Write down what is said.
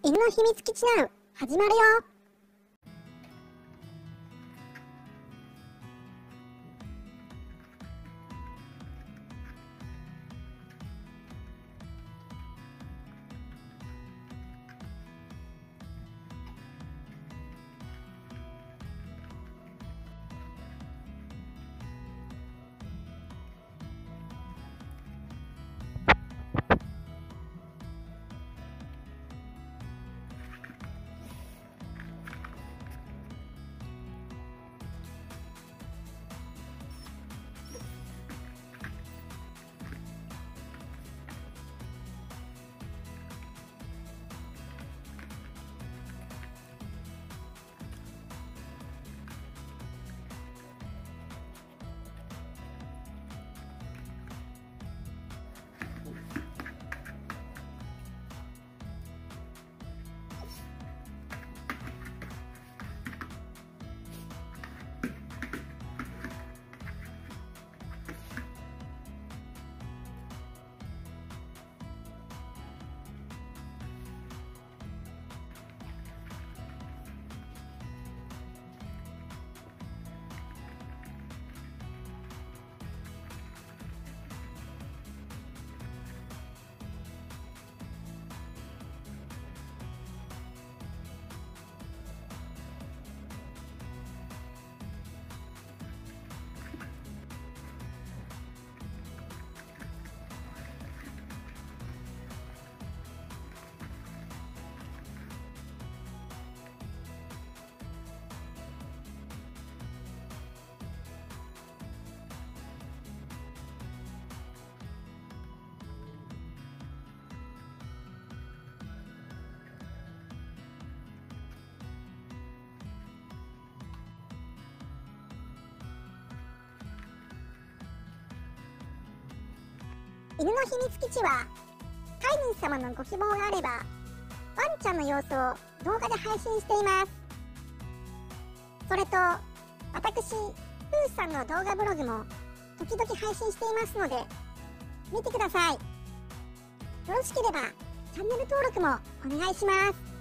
犬の秘密基地ナウ始まるよ。犬の秘密基地は飼い主様のご希望があればワンちゃんの様子を動画で配信しています。それと私プーさんの動画ブログも時々配信していますので見てください。よろしければチャンネル登録もお願いします。